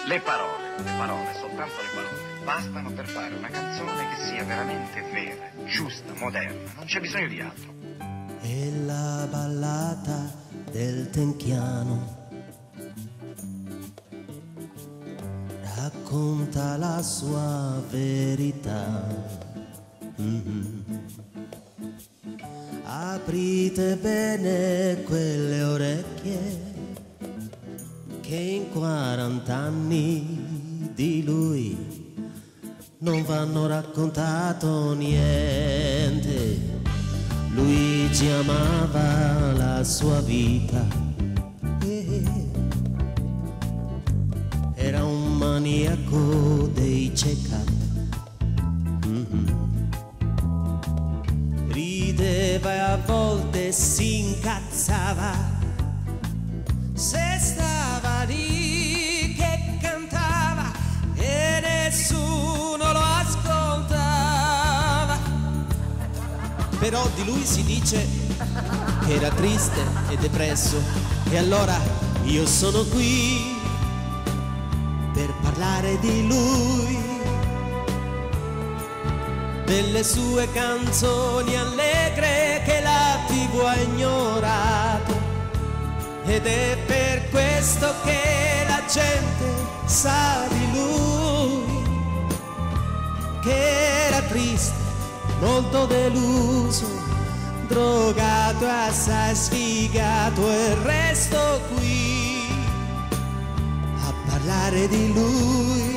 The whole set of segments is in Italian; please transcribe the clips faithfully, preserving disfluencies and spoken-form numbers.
Le parole, le parole, soltanto le parole, bastano per fare una canzone che sia veramente vera, giusta, moderna, non c'è bisogno di altro. È la ballata del Tenchiano, racconta la sua verità. Mm-hmm. Aprite bene quelle orecchie, che in quarant'anni di lui non vanno raccontato niente. Luigi amava la sua vita, era un maniaco dei check-up. Mm-hmm. Rideva e a volte si incazzava se stava lì che cantava e nessuno lo ascoltava. Però di lui si dice che era triste e depresso, e allora io sono qui per parlare di lui, delle sue canzoni allegre che la tivù ha ignorato, ed è per questo che la gente sa di lui, che era triste, molto deluso, drogato e assai sfigato, e resto qui a parlare di lui,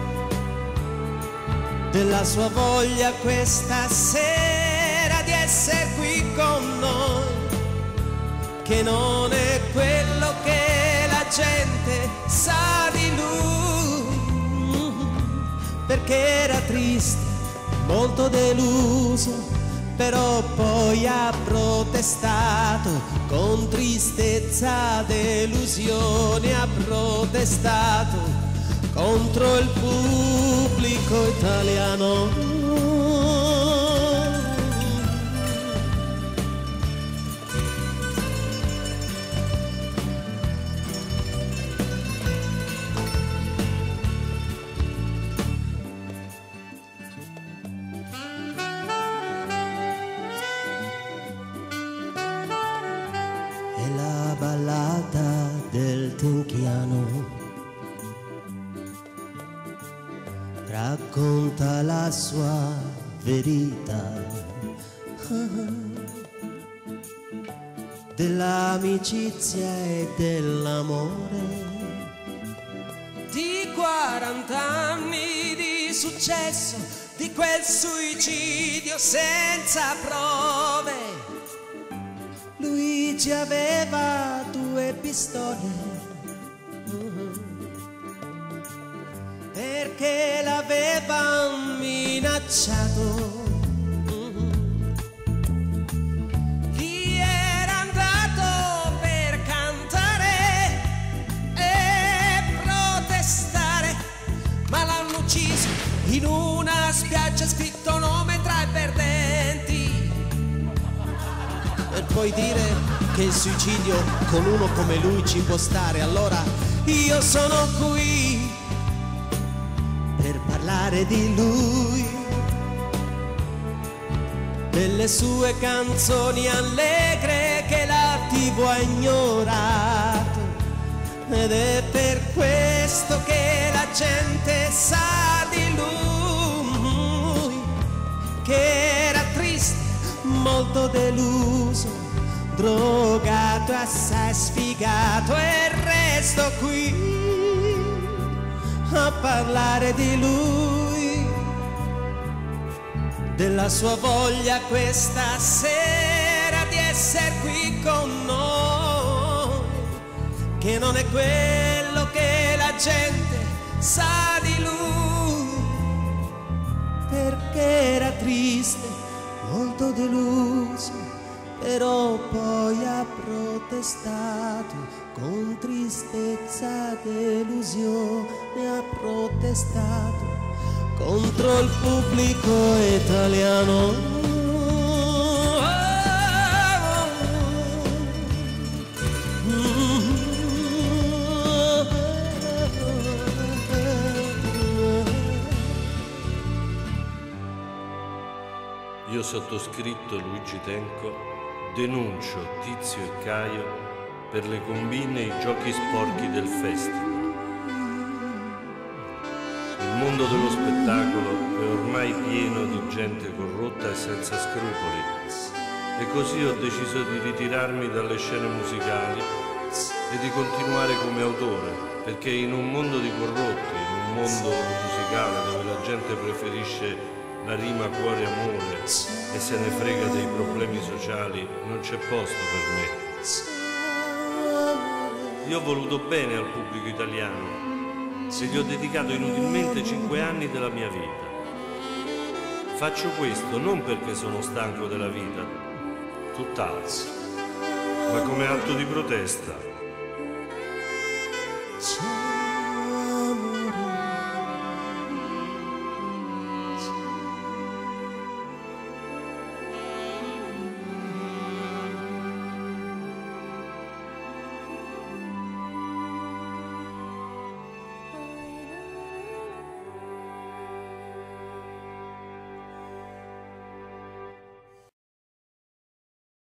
della sua voglia questa sera di essere qui con noi, che non è quello che la gente sa di lui, perché era triste, molto deluso, però poi ha protestato con tristezza, delusione, ha protestato contro il pubblico italiano. È la ballata del Tenchiano, racconta la sua verità, dell'amicizia e dell'amore, di quarant'anni di successo, di quel suicidio senza prove. Luigi aveva due pistole, perché l'aveva minacciato. Chi era andato per cantare e protestare, ma l'hanno ucciso in una spiaggia, scritto nome tra i perdenti. Per poi dire che il suicidio con uno come lui ci può stare. Allora io sono qui per parlare di lui, delle sue canzoni allegre che la tivù ha ignorato, ed è per questo che la gente sa di lui, che era triste, molto deluso, drogato e assai sfigato, e resto qui a parlare di lui, della sua voglia questa sera di essere qui con noi, che non è quello che la gente sa di lui, perché era triste, molto deluso, però poi ha protestato con tristezza, delusione, ha protestato contro il pubblico italiano. sottoscritto Luigi Tenco, denuncio Tizio e Caio per le combine e i giochi sporchi del festival. Il mondo dello spettacolo è ormai pieno di gente corrotta e senza scrupoli, e così ho deciso di ritirarmi dalle scene musicali e di continuare come autore, perché in un mondo di corrotti, in un mondo musicale dove la gente preferisce la rima cuore-amore e se ne frega dei problemi sociali, non c'è posto per me. Io ho voluto bene al pubblico italiano e gli ho dedicato inutilmente cinque anni della mia vita. Faccio questo non perché sono stanco della vita, tutt'altro, ma come atto di protesta.